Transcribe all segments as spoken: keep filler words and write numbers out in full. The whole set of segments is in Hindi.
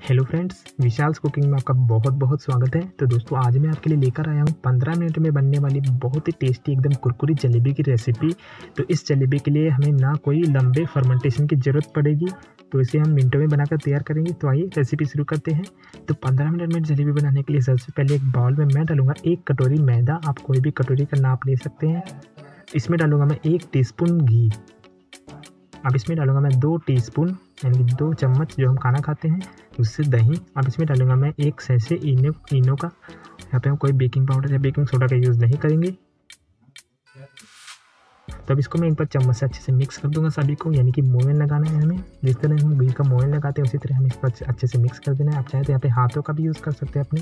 हेलो फ्रेंड्स, विशाल्स कुकिंग में आपका बहुत बहुत स्वागत है। तो दोस्तों, आज मैं आपके लिए लेकर आया हूँ पंद्रह मिनट में बनने वाली बहुत ही टेस्टी एकदम कुरकुरी जलेबी की रेसिपी। तो इस जलेबी के लिए हमें ना कोई लंबे फर्मेंटेशन की ज़रूरत पड़ेगी, तो इसे हम मिनटों में बनाकर तैयार करेंगे। तो आइए रेसिपी शुरू करते हैं। तो पंद्रह मिनट में जलेबी बनाने के लिए सबसे पहले एक बाउल में मैं डालूंगा एक कटोरी मैदा। आप कोई भी कटोरी का नाप ले सकते हैं। इसमें डालूंगा मैं एक टीस्पून घी। अब इसमें डालूंगा मैं दो टीस्पून यानी कि दो चम्मच जो हम खाना खाते हैं उससे दही। अब इसमें डालूंगा मैं एक सैशे इनो इनो का। यहाँ पे हम कोई बेकिंग पाउडर या बेकिंग सोडा का यूज़ नहीं करेंगे। तो अब इसको मैं एक बार चम्मच से अच्छे से मिक्स कर दूंगा सभी को, यानी कि मोयन लगाना है हमें। जिस तरह हम घी का मोयन लगाते हैं उसी तरह हमें इसको अच्छे से मिक्स कर देना है। आप चाहे तो यहाँ पे हाथों का भी यूज़ कर सकते हैं अपने।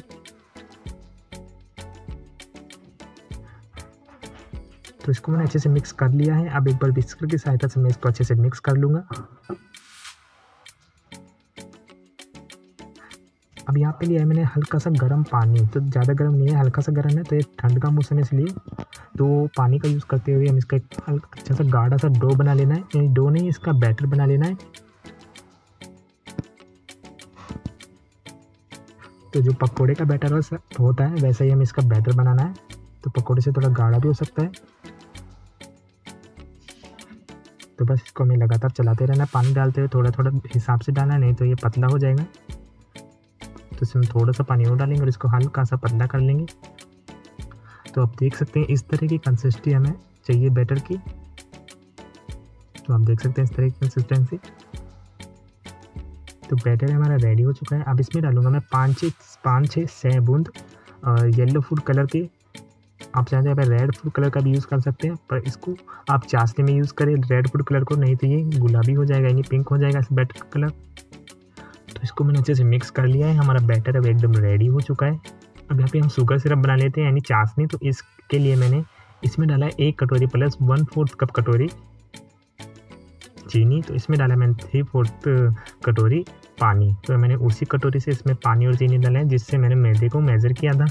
तो इसको मैंने अच्छे से मिक्स कर लिया है। अब एक बार विस्कर की सहायता से मैं इसको अच्छे से मिक्स कर लूँगा। अब यहाँ पे लिया है मैंने हल्का सा गर्म पानी। तो ज़्यादा गर्म नहीं है, हल्का सा गर्म है। तो ये ठंड का मौसम है इसलिए तो पानी का यूज़ करते हुए हम इसका एक अच्छा सा गाढ़ा सा डो बना लेना है। यानी डो नहीं, इसका बैटर बना लेना है। तो जो पकोड़े का बैटर होता है वैसा ही हमें इसका बैटर बनाना है। तो पकोड़े से थोड़ा गाढ़ा भी हो सकता है। तो बस इसको हमें लगातार चलाते रहना है, पानी डालते हुए थोड़ा थोड़ा हिसाब से डालना है, नहीं तो ये पतला हो जाएगा। तो इसमें थोड़ा सा पानी और डालेंगे और इसको हल्का सा पतला कर लेंगे। तो आप देख सकते हैं इस तरह की कंसिस्टेंसी हमें चाहिए बैटर की। तो आप देख सकते हैं इस तरह की कंसिस्टेंसी। तो बैटर हमारा रेडी हो चुका है। अब इसमें डालूंगा मैं पाँच छः पाँच छः छः बूंद येलो फूड कलर के। आप चाहते हैं रेड फूड कलर का भी यूज़ कर सकते हैं, पर इसको आप चाशनी में यूज़ करें रेड फूड कलर को, नहीं तो ये गुलाबी हो जाएगा यानी पिंक हो जाएगा इस बैटर का कलर। तो इसको मैंने अच्छे से मिक्स कर लिया है। हमारा बैटर अब एकदम रेडी हो चुका है। अब यहाँ पे हम शुगर सिरप बना लेते हैं यानी चाशनी। तो इसके लिए मैंने इसमें डाला है एक कटोरी प्लस वन फोर्थ कप कटोरी चीनी। तो इसमें डाला मैंने थ्री फोर्थ कटोरी पानी। तो मैंने उसी कटोरी से इसमें पानी और चीनी डाला है जिससे मैंने मैदे को मेज़र किया था।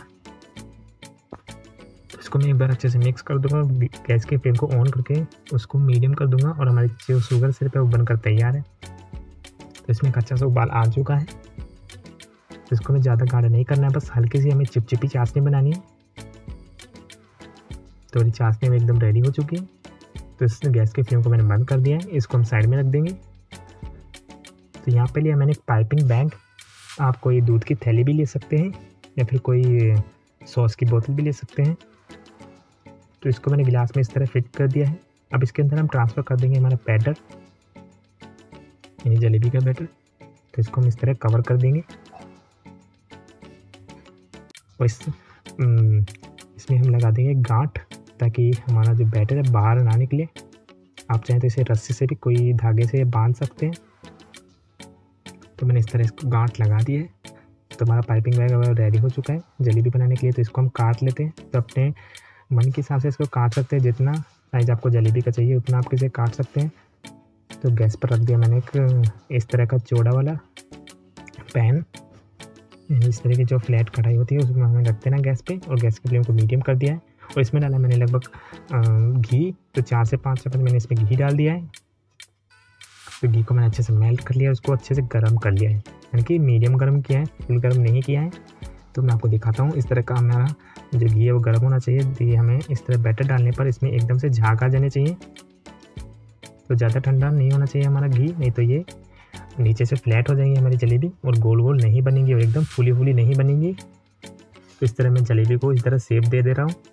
तो इसको मैं एक बार अच्छे से मिक्स कर दूंगा। गैस के फ्लेम को ऑन करके उसको मीडियम कर दूंगा और हमारी जो शुगर सिरप है वो बनकर तैयार है। तो इसमें एक अच्छा सा उबाल आ चुका है। तो इसको हमें ज़्यादा गाढ़ा नहीं करना है, बस हल्की सी हमें चिपचिपी चाशनी बनानी है। तो ये चाशनी में एकदम रेडी हो चुकी है। तो इस गैस के फ्लेम को मैंने बंद कर दिया है। इसको हम साइड में रख देंगे। तो यहाँ पे लिया मैंने एक पाइपिंग बैग। आप कोई दूध की थैली भी ले सकते हैं या फिर कोई सॉस की बोतल भी ले सकते हैं। तो इसको मैंने गिलास में इस तरह फिट कर दिया है। अब इसके अंदर हम ट्रांसफ़र कर देंगे हमारा बैटर यानी जलेबी का बैटर। तो इसको हम इस तरह कवर कर देंगे और इस इसमें हम लगा देंगे गांठ, ताकि हमारा जो बैटर है बाहर ना निकले। आप चाहें तो इसे रस्सी से भी कोई धागे से बांध सकते हैं। तो मैंने इस तरह इसको गांठ लगा दी है। तो हमारा पाइपिंग बैग रेडी हो चुका है जलेबी बनाने के लिए। तो इसको हम काट लेते हैं। तो अपने मन के हिसाब से इसको काट सकते हैं, जितना साइज आपको जलेबी का चाहिए उतना आप इसे काट सकते हैं। तो गैस पर रख दिया मैंने एक इस तरह का चौड़ा वाला पैन, यानी इस तरह की जो फ्लैट कढ़ाई होती है उसमें हमें रख देना गैस पे, और गैस के फ्लेम को मीडियम कर दिया है। और इसमें डाला मैंने लगभग घी। तो चार से पाँच चम्मच मैंने इसमें घी डाल दिया है। तो घी को मैंने अच्छे से मेल्ट कर लिया, उसको अच्छे से गर्म कर लिया है, यानी कि मीडियम गर्म किया है, फुल गर्म नहीं किया है। तो मैं आपको दिखाता हूँ इस तरह का हमारा जो घी है वो गर्म होना चाहिए। तो ये हमें इस तरह बैटर डालने पर इसमें एकदम से झाग आ जाने चाहिए। तो ज़्यादा ठंडा नहीं होना चाहिए हमारा घी, नहीं तो ये नीचे से फ्लैट हो जाएंगी हमारी जलेबी और गोल गोल नहीं बनेंगी और एकदम फूली फूली नहीं बनेंगी। तो इस तरह मैं जलेबी को इस तरह शेप दे दे रहा हूँ।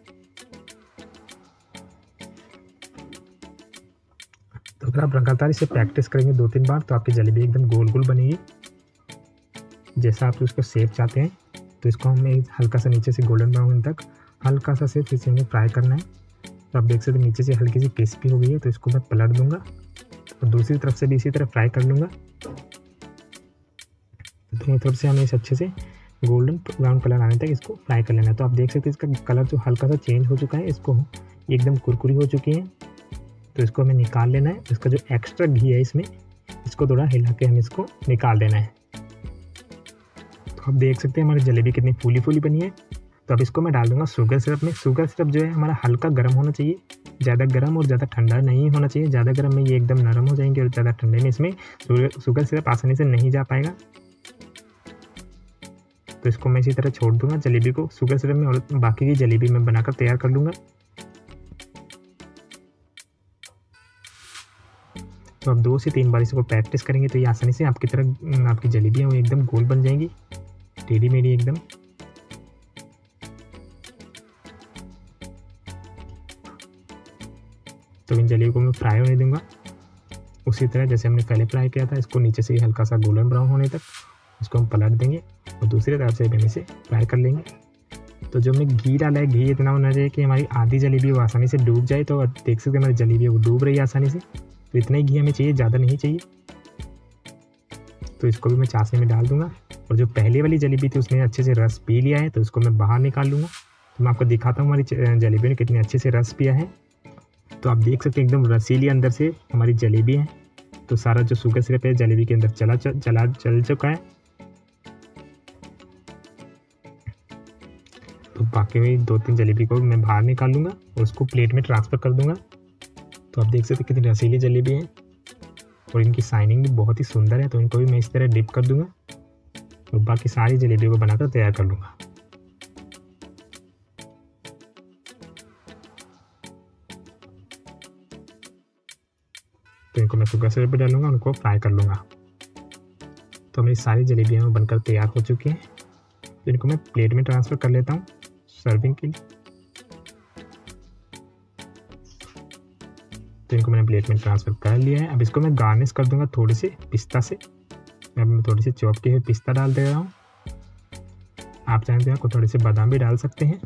तो अगर आप लगातार इसे प्रैक्टिस करेंगे दो तीन बार तो आपकी जलेबी एकदम गोल गोल बनेगी जैसा आप उसको शेप चाहते हैं। तो इसको हमें हल्का सा नीचे से गोल्डन ब्राउन तक हल्का सा सिर्फ इसे हमें फ्राई करना है। तो आप देख सकते हैं नीचे से हल्की सी क्रिस्पी हो गई है। तो इसको मैं पलट दूंगा और दूसरी तरफ से भी इसी तरह फ्राई कर लूँगा। दोनों तरफ से हमें इसे अच्छे से गोल्डन ब्राउन कलर आने तक इसको फ्राई कर लेना है। तो आप देख सकते हैं इसका कलर जो हल्का सा चेंज हो चुका है, इसको एकदम कुरकुरी हो चुकी है। तो इसको हमें निकाल लेना है। इसका जो एक्स्ट्रा घी है इसमें इसको थोड़ा हिला के हमें इसको निकाल देना है। तो आप देख सकते हैं हमारी जलेबी कितनी फूली फूली बनी है। तो अब इसको मैं डाल दूंगा शुगर सिरप में। शुगर सिरप जो है हमारा हल्का गर्म होना चाहिए, ज़्यादा गर्म और ज़्यादा ठंडा नहीं होना चाहिए। ज़्यादा गर्म में ये एकदम नरम हो जाएंगे और ज़्यादा ठंडे में इसमें शुगर सिरप आसानी से नहीं जा पाएगा। तो इसको मैं इसी तरह छोड़ दूंगा जलेबी को शुगर सिरप में, और बाकी की जलेबी मैं बनाकर तैयार कर लूँगा। तो आप दो से तीन बार इसको प्रैक्टिस करेंगे तो ये आसानी से आपकी तरह आपकी जलेबियाँ वो एकदम गोल बन जाएंगी, टेढ़ी मेढ़ी एकदम। तो इन जलेबी को मैं फ्राई होने दूंगा उसी तरह जैसे हमने पहले फ्राई किया था। इसको नीचे से हल्का सा गोल्डन ब्राउन होने तक इसको हम पलट देंगे और दूसरी तरफ से हम इसे फ्राई कर लेंगे। तो जो हमने घी डाला है, घी इतना होना चाहिए कि हमारी आधी जलेबी वो आसानी से डूब जाए। तो देख सकते हैं हमारी जलेबी वो डूब रही है आसानी से, तो इतना ही घी हमें चाहिए, ज़्यादा नहीं चाहिए। तो इसको भी मैं चाशनी में डाल दूंगा, और जो पहले वाली जलेबी थी उसने अच्छे से रस पी लिया है, तो इसको मैं बाहर निकाल लूँगा। तो मैं आपको दिखाता हूँ हमारी जलेबी ने कितने अच्छे से रस पिया है। तो आप देख सकते हैं एकदम रसीली अंदर से हमारी जलेबी है। तो सारा जो शुगर सिरप है जलेबी के अंदर चला चला चल चुका है। तो बाकी हुई दो तीन जलेबी को मैं बाहर निकाल लूँगा और उसको प्लेट में ट्रांसफ़र कर दूँगा। तो आप देख सकते हैं कितनी रसीली जलेबी है और इनकी शाइनिंग भी बहुत ही सुंदर है। तो इनको भी मैं इस तरह डिप कर दूँगा और बाकी सारी जलेबी को बनाकर तैयार कर लूँगा। तो इनको मैं शुगर सिरप पे डालूंगा, उनको फ्राई कर लूँगा। तो मेरी सारी जलेबियाँ बनकर तैयार हो चुकी हैं। तो इनको मैं प्लेट में ट्रांसफ़र कर लेता हूँ सर्विंग के लिए। तो इनको मैंने प्लेट में ट्रांसफ़र कर लिया है। अब इसको मैं गार्निश कर दूंगा थोड़ी सी पिस्ता से। अब मैं थोड़ी सी चॉप की हुई पिस्ता डाल दे रहा हूँ। आप चाहें तो आपको थोड़े से बादाम भी डाल सकते हैं।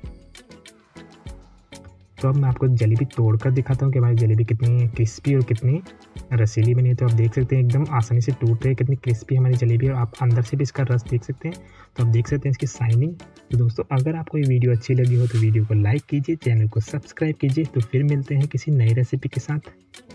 तो अब मैं आपको जलेबी तोड़कर दिखाता हूँ कि हमारी जलेबी कितनी क्रिस्पी और कितनी रसीली बनी है। तो आप देख सकते हैं एकदम आसानी से टूट रही है, कितनी क्रिस्पी हमारी जलेबी है, और आप अंदर से भी इसका रस देख सकते हैं। तो आप देख सकते हैं इसकी शाइनिंग। तो दोस्तों अगर आपको ये वीडियो अच्छी लगी हो तो वीडियो को लाइक कीजिए, चैनल को सब्सक्राइब कीजिए। तो फिर मिलते हैं किसी नई रेसिपी के साथ।